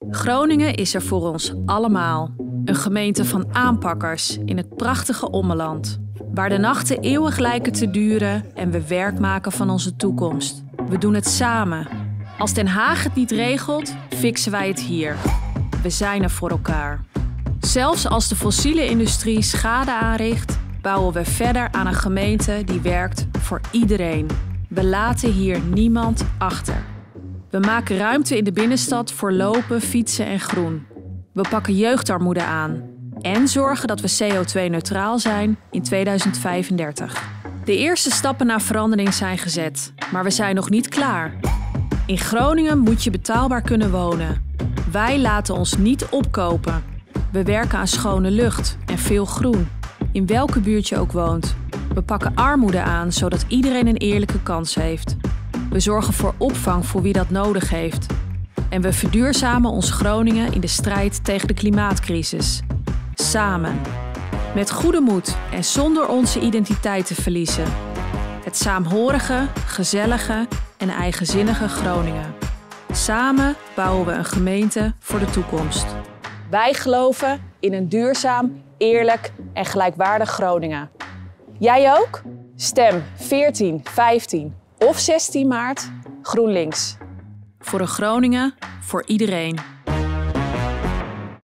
Groningen is er voor ons allemaal. Een gemeente van aanpakkers in het prachtige Ommeland. Waar de nachten eeuwig lijken te duren en we werk maken van onze toekomst. We doen het samen. Als Den Haag het niet regelt, fixen wij het hier. We zijn er voor elkaar. Zelfs als de fossiele industrie schade aanricht, bouwen we verder aan een gemeente die werkt voor iedereen. We laten hier niemand achter. We maken ruimte in de binnenstad voor lopen, fietsen en groen. We pakken jeugdarmoede aan en zorgen dat we CO2-neutraal zijn in 2035. De eerste stappen naar verandering zijn gezet, maar we zijn nog niet klaar. In Groningen moet je betaalbaar kunnen wonen. Wij laten ons niet opkopen. We werken aan schone lucht en veel groen, in welke buurt je ook woont. We pakken armoede aan, zodat iedereen een eerlijke kans heeft. We zorgen voor opvang voor wie dat nodig heeft. En we verduurzamen ons Groningen in de strijd tegen de klimaatcrisis. Samen. Met goede moed en zonder onze identiteit te verliezen. Het saamhorige, gezellige en eigenzinnige Groningen. Samen bouwen we een gemeente voor de toekomst. Wij geloven in een duurzaam, eerlijk en gelijkwaardig Groningen. Jij ook? Stem 14, 15 of 16 maart GroenLinks. Voor een Groningen, voor iedereen.